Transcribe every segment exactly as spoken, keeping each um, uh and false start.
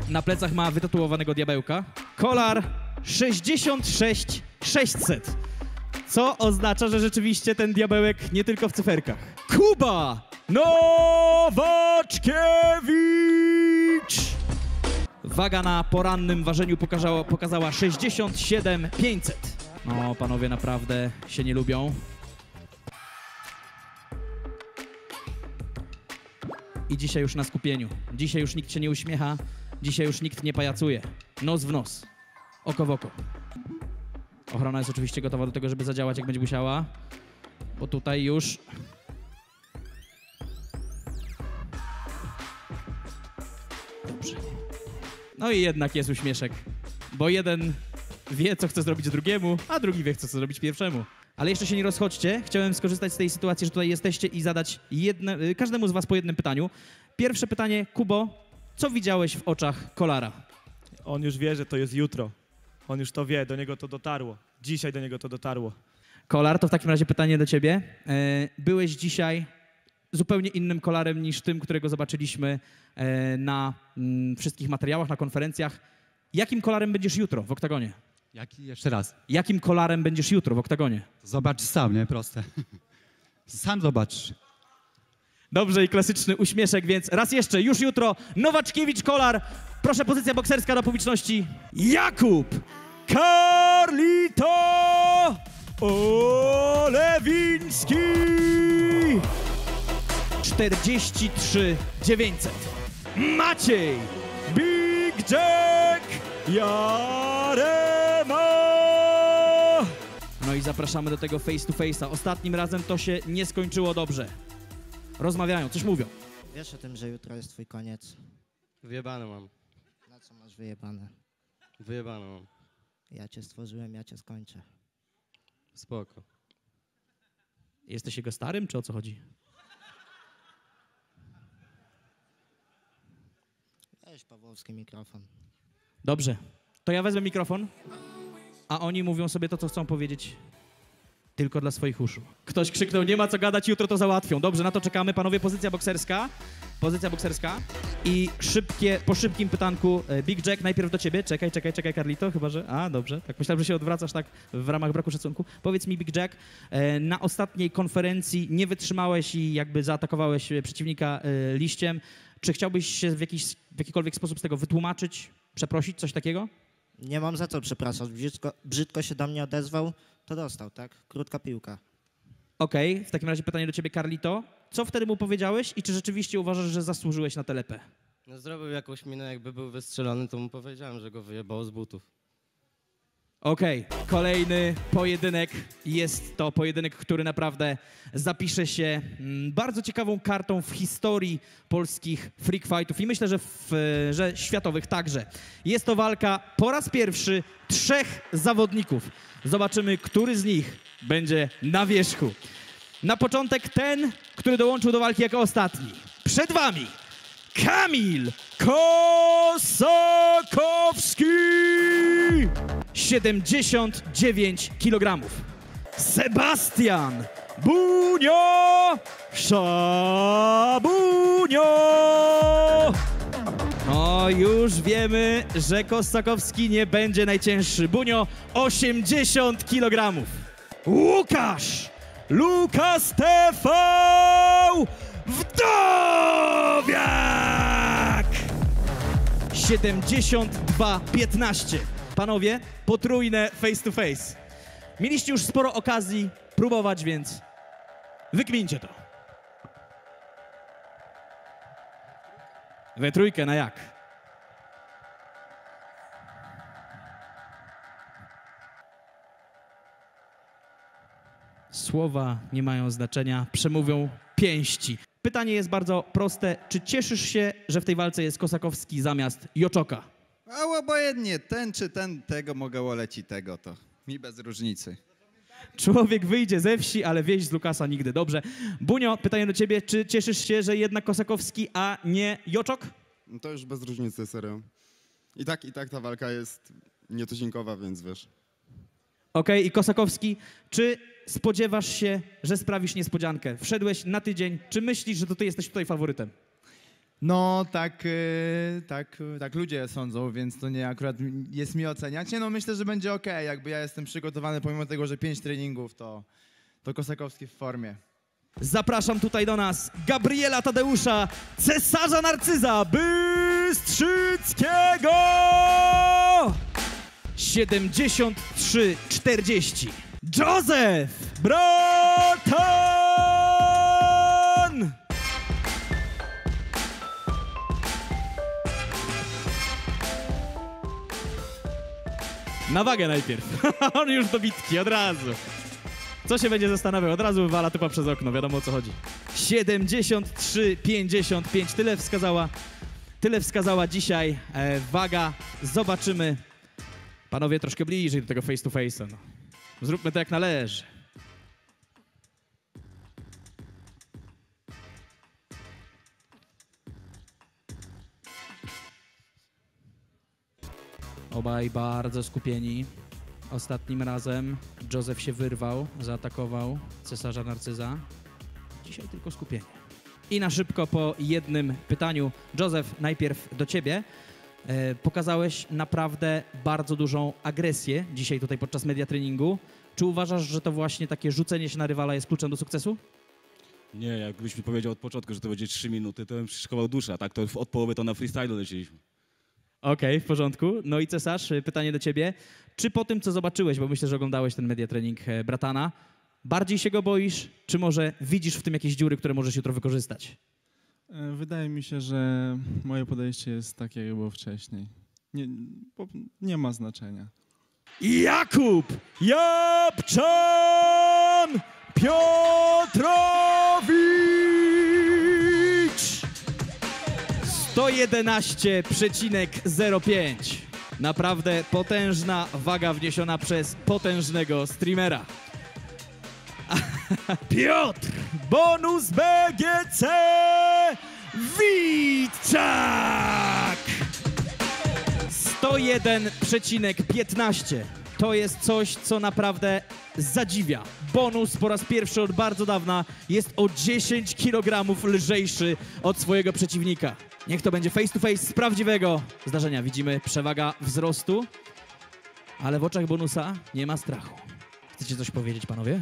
Na plecach ma wytatuowanego diabełka. Kolar sześćdziesiąt sześć sześćset. Co oznacza, że rzeczywiście ten diabełek nie tylko w cyferkach. Kuba Nowaczkiewicz! Waga na porannym ważeniu pokazała, pokazała sześćdziesiąt siedem pięćset. No, panowie naprawdę się nie lubią. I dzisiaj już na skupieniu. Dzisiaj już nikt się nie uśmiecha. Dzisiaj już nikt nie pajacuje. Nos w nos. Oko w oko. Ochrona jest oczywiście gotowa do tego, żeby zadziałać, jak będzie musiała. Bo tutaj już... Dobrze. No i jednak jest uśmieszek. Bo jeden wie, co chce zrobić drugiemu, a drugi wie, co chce zrobić pierwszemu. Ale jeszcze się nie rozchodźcie. Chciałem skorzystać z tej sytuacji, że tutaj jesteście i zadać jedne, każdemu z was po jednym pytaniu. Pierwsze pytanie, Kubo, co widziałeś w oczach Kolara? On już wie, że to jest jutro. On już to wie, do niego to dotarło. Dzisiaj do niego to dotarło. Kolar, to w takim razie pytanie do ciebie. Byłeś dzisiaj zupełnie innym Kolarem niż tym, którego zobaczyliśmy na wszystkich materiałach, na konferencjach. Jakim Kolarem będziesz jutro w oktagonie? Jaki? Jeszcze raz. Jakim Kolarem będziesz jutro w oktagonie? Zobacz sam, nie? Proste. Sam zobacz. Dobrze, i klasyczny uśmieszek, więc raz jeszcze, już jutro, Nowaczkiewicz, Kolar. Proszę, pozycja bokserska do publiczności. Jakub Carlito Olewiński. czterdzieści trzy dziewięćset. Maciej Big Jack Jarema. No i zapraszamy do tego face to face'a. Ostatnim razem to się nie skończyło dobrze. Rozmawiają, coś mówią. Wiesz o tym, że jutro jest twój koniec? Wyjebane mam. Na co masz wyjebane? Wyjebane mam. Ja cię stworzyłem, ja cię skończę. Spoko. Jesteś jego starym, czy o co chodzi? Weź Pawłowski mikrofon. Dobrze, to ja wezmę mikrofon, a oni mówią sobie to, co chcą powiedzieć tylko dla swoich uszu. Ktoś krzyknął, nie ma co gadać, jutro to załatwią. Dobrze, na to czekamy. Panowie, pozycja bokserska. Pozycja bokserska. I szybkie, po szybkim pytanku, Big Jack, najpierw do ciebie. Czekaj, czekaj, czekaj, Carlito, chyba że... A, dobrze. Tak myślałem, że się odwracasz tak w ramach braku szacunku. Powiedz mi, Big Jack, na ostatniej konferencji nie wytrzymałeś i jakby zaatakowałeś przeciwnika liściem. Czy chciałbyś się w, jakiś, w jakikolwiek sposób z tego wytłumaczyć, przeprosić, coś takiego? Nie mam za co przepraszać. Brzydko, brzydko się do mnie odezwał, to dostał, tak? Krótka piłka. Okej, okay, w takim razie pytanie do ciebie, Carlito. Co wtedy mu powiedziałeś i czy rzeczywiście uważasz, że zasłużyłeś na telepę? No zrobił jakąś minę, jakby był wystrzelony, to mu powiedziałem, że go wyjebało z butów. Okej, okay. Kolejny pojedynek. Jest to pojedynek, który naprawdę zapisze się bardzo ciekawą kartą w historii polskich freak fightów i myślę, że, w, że światowych także. Jest to walka po raz pierwszy trzech zawodników. Zobaczymy, który z nich będzie na wierzchu. Na początek ten, który dołączył do walki jako ostatni. Przed wami Kamil Kosakowski! siedemdziesiąt dziewięć kilogramów. Sebastian Bunio Szabunio. No już wiemy, że Kosakowski nie będzie najcięższy. Bunio osiemdziesiąt kilogramów. Łukasz Lukas T V Wdowiak siedemdziesiąt dwa piętnaście. Panowie, potrójne face to face. Mieliście już sporo okazji próbować, więc wykmincie to. We trójkę na jak? Słowa nie mają znaczenia, przemówią pięści. Pytanie jest bardzo proste. Czy cieszysz się, że w tej walce jest Kosakowski zamiast Joczoka? A obojętnie, ten czy ten, tego mogę oleci tego, to mi bez różnicy. Człowiek wyjdzie ze wsi, ale wieść z Lukasa nigdy. Dobrze. Bunio, pytanie do ciebie. Czy cieszysz się, że jednak Kosakowski, a nie Joczok? No to już bez różnicy, serio. I tak, i tak ta walka jest nietuzinkowa, więc wiesz. Okej, okay, i Kosakowski, czy spodziewasz się, że sprawisz niespodziankę? Wszedłeś na tydzień. Czy myślisz, że to ty jesteś tutaj faworytem? No, tak, y, tak, y, tak ludzie sądzą, więc to nie akurat mi- jest mi oceniać. Nie no, myślę, że będzie okej, jakby ja jestem przygotowany, pomimo tego, że pięć treningów, to, to Kosakowski w formie. Zapraszam tutaj do nas Gabriela Tadeusza, cesarza Narcyza Bystrzyckiego! siedemdziesiąt trzy czterdzieści. Józef Bratan! Na wagę najpierw. On już do bitki, od razu. Co się będzie zastanawiał? Od razu wywala typa przez okno, wiadomo o co chodzi. siedemdziesiąt trzy pięćdziesiąt pięć, tyle wskazała, tyle wskazała dzisiaj e, waga. Zobaczymy, panowie, troszkę bliżej do tego face to face'a. No. Zróbmy to jak należy. Obaj bardzo skupieni. Ostatnim razem Józef się wyrwał, zaatakował cesarza Narcyza. Dzisiaj tylko skupienie. I na szybko po jednym pytaniu. Józef, najpierw do ciebie. E, pokazałeś naprawdę bardzo dużą agresję dzisiaj tutaj podczas media treningu. Czy uważasz, że to właśnie takie rzucenie się na rywala jest kluczem do sukcesu? Nie, jakbyś mi powiedział od początku, że to będzie trzy minuty, to bym przyszykował duszę, a tak to od połowy to na freestyle lecieliśmy. Okej, w porządku. No i cesarz, pytanie do ciebie. Czy po tym, co zobaczyłeś, bo myślę, że oglądałeś ten media trening e, Bratana, bardziej się go boisz, czy może widzisz w tym jakieś dziury, które możesz jutro wykorzystać? E, Wydaje mi się, że moje podejście jest takie, jak było wcześniej. Nie, bo nie ma znaczenia. Jakub Japczan Piotrowicz! sto jedenaście przecinek zero pięć. Naprawdę potężna waga wniesiona przez potężnego streamera. Piotr, bonus B G C Witczak! sto jeden przecinek piętnaście. To jest coś, co naprawdę zadziwia. Bonus po raz pierwszy od bardzo dawna jest o dziesięć kilogramów lżejszy od swojego przeciwnika. Niech to będzie face to face z prawdziwego zdarzenia. Widzimy przewaga wzrostu, ale w oczach bonusa nie ma strachu. Chcecie coś powiedzieć, panowie?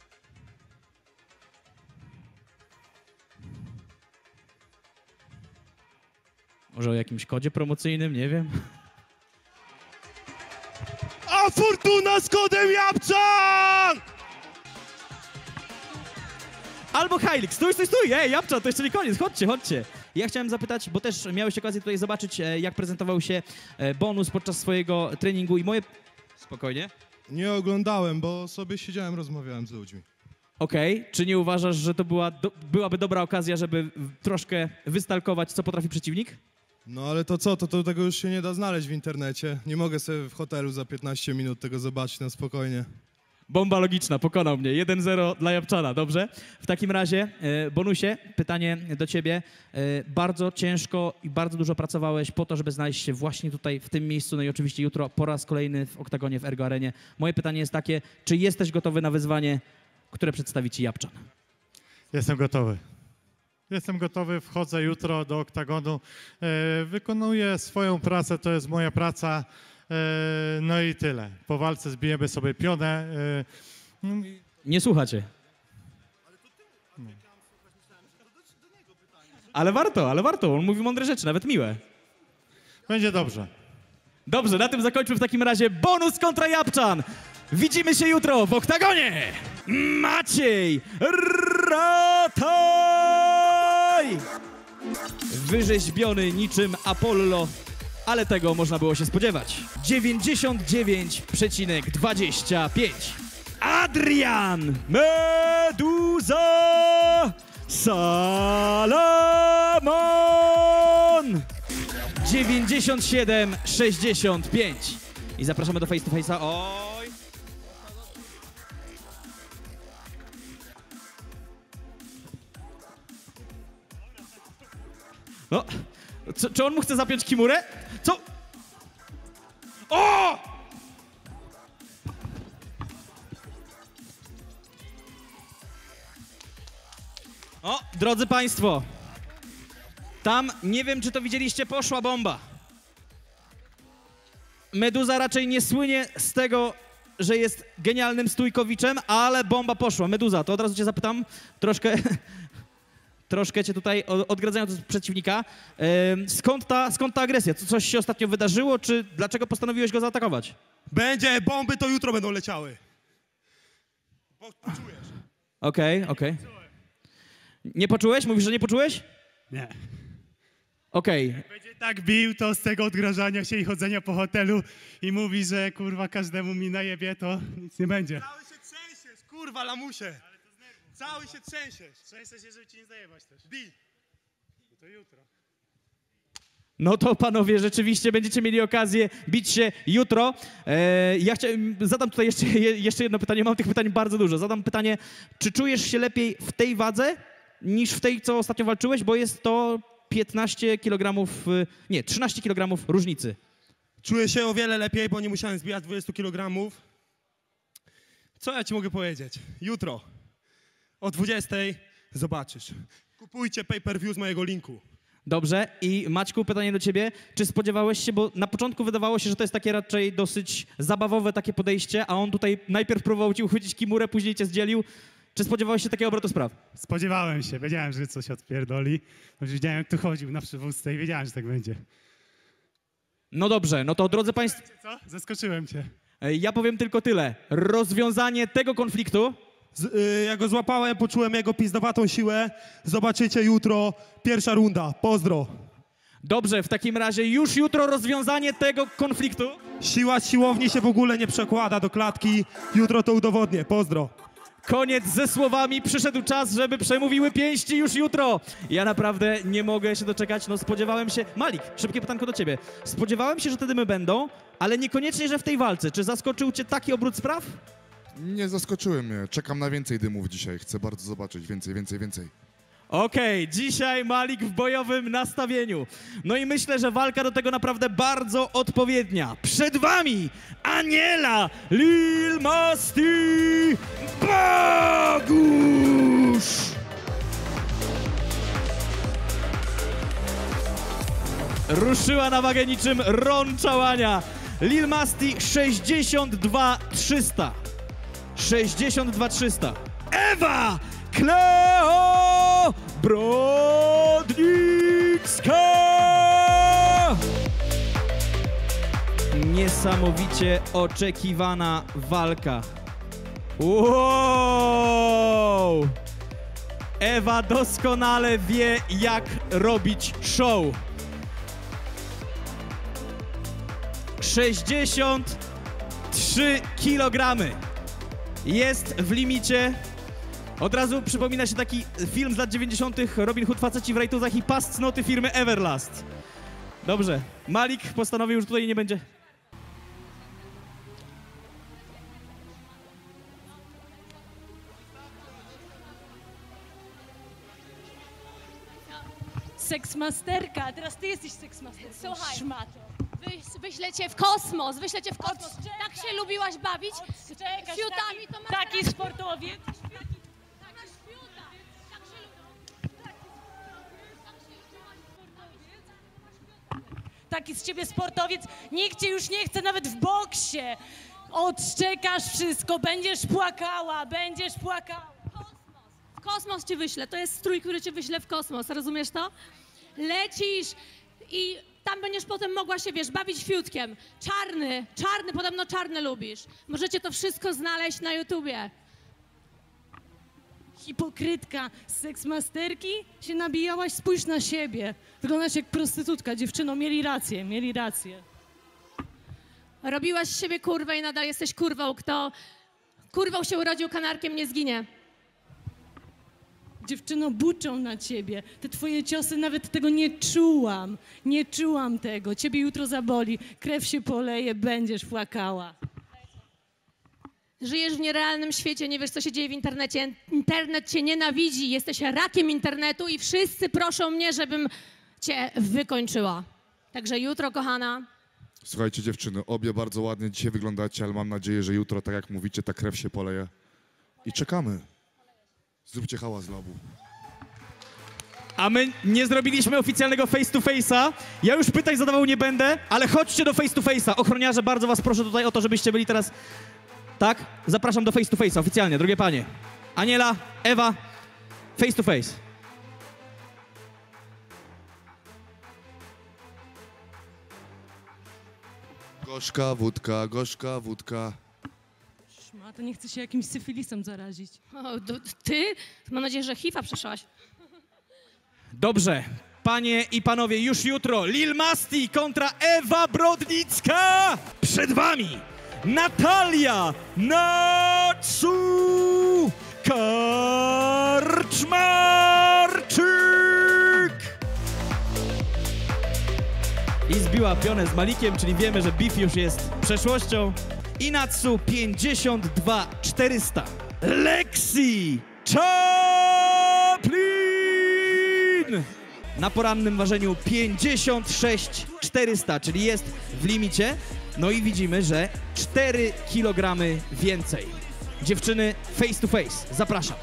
Może o jakimś kodzie promocyjnym, nie wiem. A Fortuna z kodem Japczan! Albo Heilig, stój, stój, stój! Ej, Japczan, to jeszcze nie koniec, chodźcie, chodźcie. Ja chciałem zapytać, bo też miałeś okazję tutaj zobaczyć, e, jak prezentował się e, bonus podczas swojego treningu i moje... Spokojnie. Nie oglądałem, bo sobie siedziałem, rozmawiałem z ludźmi. Okej, czy nie uważasz, że to była do, byłaby dobra okazja, żeby w- troszkę wystalkować, co potrafi przeciwnik? No ale to co, to, to tego już się nie da znaleźć w internecie. Nie mogę sobie w hotelu za piętnaście minut tego zobaczyć na spokojnie. Bomba logiczna, pokonał mnie. jeden zero dla Japczana, dobrze? W takim razie, e, bonusie, pytanie do ciebie. E, bardzo ciężko i bardzo dużo pracowałeś po to, żeby znaleźć się właśnie tutaj, w tym miejscu, no i oczywiście jutro po raz kolejny w oktagonie w Ergo Arenie. Moje pytanie jest takie, czy jesteś gotowy na wyzwanie, które przedstawi ci Japczan? Jestem gotowy. Jestem gotowy, wchodzę jutro do oktagonu, e, wykonuję swoją pracę, to jest moja praca, e, no i tyle. Po walce zbijemy sobie pionę. E, no i- Nie słuchacie. Ale warto, ale warto, on mówi mądre rzeczy, nawet miłe. Będzie dobrze. Dobrze, na tym zakończmy w takim razie bonus kontra Japczan. Widzimy się jutro w oktagonie. Maciej Rataj! Wyrzeźbiony niczym Apollo, ale tego można było się spodziewać. dziewięćdziesiąt dziewięć przecinek dwadzieścia pięć. Adrian Meduza Salamon! dziewięćdziesiąt siedem sześćdziesiąt pięć. I zapraszamy do face to face'a. Oj! No, co, czy on mu chce zapiąć kimurę? Co? O! O, drodzy państwo, Tam, nie wiem czy to widzieliście, poszła bomba. Meduza raczej nie słynie z tego, że jest genialnym stójkowiczem, ale bomba poszła. Meduza, to od razu cię zapytam, troszkę, troszkę cię tutaj odgradzając od przeciwnika. Ym, skąd, ta, skąd ta agresja? Co, coś się ostatnio wydarzyło, czy dlaczego postanowiłeś go zaatakować? Będzie, bomby to jutro będą leciały. Po, poczujesz. Okej, okay, okej. Okay. Nie poczułeś? Mówisz, że nie poczułeś? Nie. Okej. Okay. Będzie tak bił, to z tego odgrażania się i chodzenia po hotelu i mówi, że kurwa każdemu mi najebie, to nic nie będzie. Cały się trzęsiesz, kurwa lamusie. Ale to z nerwów. Cały się trzęsiesz. Trzęsę się, żeby ci nie zajebać też. Bij. No to jutro. No to panowie, rzeczywiście będziecie mieli okazję bić się jutro. E, ja chciałem, zadam tutaj jeszcze, jeszcze jedno pytanie, mam tych pytań bardzo dużo. Zadam pytanie, czy czujesz się lepiej w tej wadze niż w tej, co ostatnio walczyłeś, bo jest to piętnaście kilogramów, nie, trzynaście kilogramów różnicy. Czuję się o wiele lepiej, bo nie musiałem zbijać dwadzieścia kilogramów. Co ja ci mogę powiedzieć? Jutro o dwudziestej zobaczysz. Kupujcie pay-per-view z mojego linku. Dobrze. I Maćku, pytanie do ciebie. Czy spodziewałeś się, bo na początku wydawało się, że to jest takie raczej dosyć zabawowe takie podejście, a on tutaj najpierw próbował ci uchwycić kimurę, później cię zdzielił. Czy spodziewałeś się takiego obrotu spraw? Spodziewałem się. Wiedziałem, że coś odpierdoli. Wiedziałem, jak tu chodził na przywódce i wiedziałem, że tak będzie. No dobrze, no to drodzy państwo... Co? Zaskoczyłem cię. Ja powiem tylko tyle. Rozwiązanie tego konfliktu... Z, y, ja go złapałem, poczułem jego pizdowatą siłę. Zobaczycie jutro. Pierwsza runda. Pozdro. Dobrze, w takim razie już jutro rozwiązanie tego konfliktu. Siła z siłowni się w ogóle nie przekłada do klatki. Jutro to udowodnię. Pozdro. Koniec ze słowami, przyszedł czas, żeby przemówiły pięści już jutro. Ja naprawdę nie mogę się doczekać, no spodziewałem się... Malik, szybkie pytanko do ciebie. Spodziewałem się, że te dymy będą, ale niekoniecznie, że w tej walce. Czy zaskoczył cię taki obrót spraw? Nie zaskoczyły mnie. Czekam na więcej dymów dzisiaj. Chcę bardzo zobaczyć. Więcej, więcej, więcej. Okej, okay, dzisiaj Malik w bojowym nastawieniu. No i myślę, że walka do tego naprawdę bardzo odpowiednia. Przed wami Aniela Lil Masti Bogusz! Ruszyła na wagę niczym rączałania. Lil Masti sześćdziesiąt dwa trzysta. sześćdziesiąt dwa trzysta. Ewa Kleo Brodnicka! Niesamowicie oczekiwana walka. Wow! Ewa doskonale wie, jak robić show. sześćdziesiąt trzy kilogramy. Jest w limicie. Od razu przypomina się taki film z lat dziewięćdziesiątych. Robin Hood, faceci w rajtuzach i pas cnoty firmy Everlast. Dobrze. Malik postanowił, że tutaj nie będzie... Seksmasterka, teraz ty jesteś seksmasterką. Słuchaj, szmato. Wyś, wyślę cię w kosmos, wyślę cię w kosmos. Tak się lubiłaś bawić? Czekasz, Fiutami taki, to masz taki teraz- sportowiec. Taki z ciebie sportowiec, nikt cię już nie chce nawet w boksie. Odszczekasz wszystko, będziesz płakała, będziesz płakała. W kosmos cię wyślę, to jest strój, który cię wyślę w kosmos, rozumiesz to? Lecisz i tam będziesz potem mogła się, wiesz, bawić fiutkiem. Czarny, czarny, podobno czarny lubisz. Możecie to wszystko znaleźć na YouTubie. Hipokrytka z seksmasterki się nabijałaś, spójrz na siebie. Wyglądasz jak prostytutka, dziewczyno, mieli rację, mieli rację. Robiłaś z siebie kurwę i nadal jesteś kurwą. Kto kurwą się urodził, kanarkiem nie zginie. Dziewczyno, buczą na ciebie. Te twoje ciosy, nawet tego nie czułam. Nie czułam tego. Ciebie jutro zaboli, krew się poleje, będziesz płakała. Żyjesz w nierealnym świecie, nie wiesz, co się dzieje w internecie. Internet cię nienawidzi, jesteś rakiem internetu i wszyscy proszą mnie, żebym cię wykończyła. Także jutro, kochana, Słuchajcie dziewczyny, obie bardzo ładnie dzisiaj wyglądacie, ale mam nadzieję, że jutro, tak jak mówicie, ta krew się poleje. I czekamy. Zróbcie hałas dla obu. A my nie zrobiliśmy oficjalnego face to face'a. Ja już pytań zadawał nie będę, ale chodźcie do face to face'a. Ochroniarze, bardzo was proszę tutaj o to, żebyście byli teraz... Tak? Zapraszam do face to face'a oficjalnie, drogie panie. Aniela, Ewa, face to face. Gorzka wódka, gorzka wódka. Ma, to nie chce się jakimś syfilisem zarazić. O, do, ty? Mam nadzieję, że H I V-a przeszałaś. Dobrze, panie i panowie, już jutro Lil Masti kontra Ewa Brodnicka! Przed wami Natalia Natsu Karczmarczyk! I zbiła pionę z Malikiem, czyli wiemy, że beef już jest przeszłością. I Natsu pięćdziesiąt dwa czterysta. Lexi Chaplin! Na porannym ważeniu pięćdziesiąt sześć czterysta, czyli jest w limicie. No i widzimy, że cztery kilogramy więcej. Dziewczyny, face to face. Zapraszam.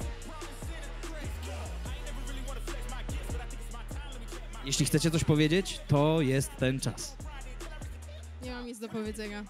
Jeśli chcecie coś powiedzieć, to jest ten czas. Nie mam nic do powiedzenia.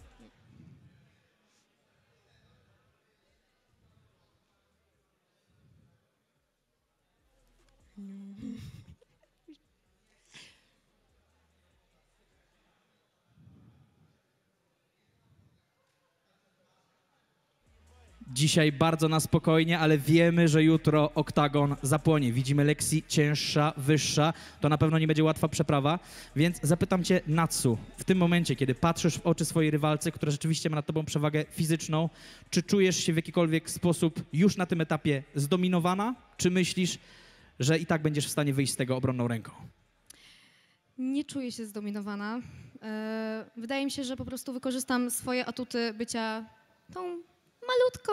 Dzisiaj bardzo na spokojnie, ale wiemy, że jutro oktagon zapłonie. Widzimy Lexi cięższa, wyższa. To na pewno nie będzie łatwa przeprawa. Więc zapytam cię, Natsu, w tym momencie, kiedy patrzysz w oczy swojej rywalce, która rzeczywiście ma nad tobą przewagę fizyczną, czy czujesz się w jakikolwiek sposób już na tym etapie zdominowana? Czy myślisz, że i tak będziesz w stanie wyjść z tego obronną ręką? Nie czuję się zdominowana. E, wydaje mi się, że po prostu wykorzystam swoje atuty bycia tą malutką.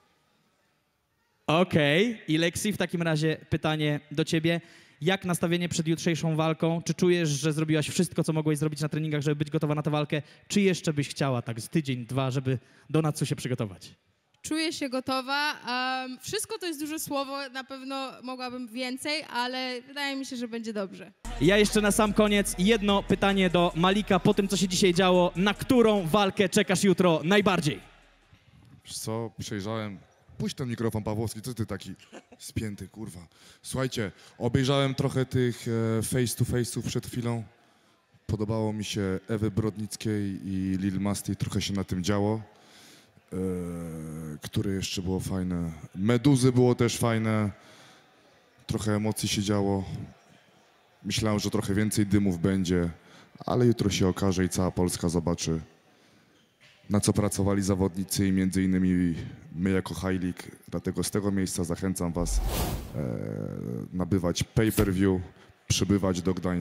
Okej. Okay. I Lexi, w takim razie pytanie do ciebie. Jak nastawienie przed jutrzejszą walką? Czy czujesz, że zrobiłaś wszystko, co mogłeś zrobić na treningach, żeby być gotowa na tę walkę? Czy jeszcze byś chciała tak z tydzień, dwa, żeby do Natsu się przygotować? Czuję się gotowa. Um, wszystko to jest duże słowo, na pewno mogłabym więcej, ale wydaje mi się, że będzie dobrze. Ja jeszcze na sam koniec jedno pytanie do Malika po tym, co się dzisiaj działo. Na którą walkę czekasz jutro najbardziej? Wiesz co, przejrzałem... Puść ten mikrofon, Pawłowski, co ty taki spięty, kurwa. Słuchajcie, obejrzałem trochę tych e, face to face'ów przed chwilą. Podobało mi się Ewy Brodnickiej i Lil Masti, trochę się na tym działo. E, które jeszcze było fajne? Meduzy było też fajne. Trochę emocji się działo. Myślałem, że trochę więcej dymów będzie, ale jutro się okaże i cała Polska zobaczy, na co pracowali zawodnicy i między innymi my jako High League. Dlatego z tego miejsca zachęcam was e, nabywać pay-per-view, przybywać do Gdańska.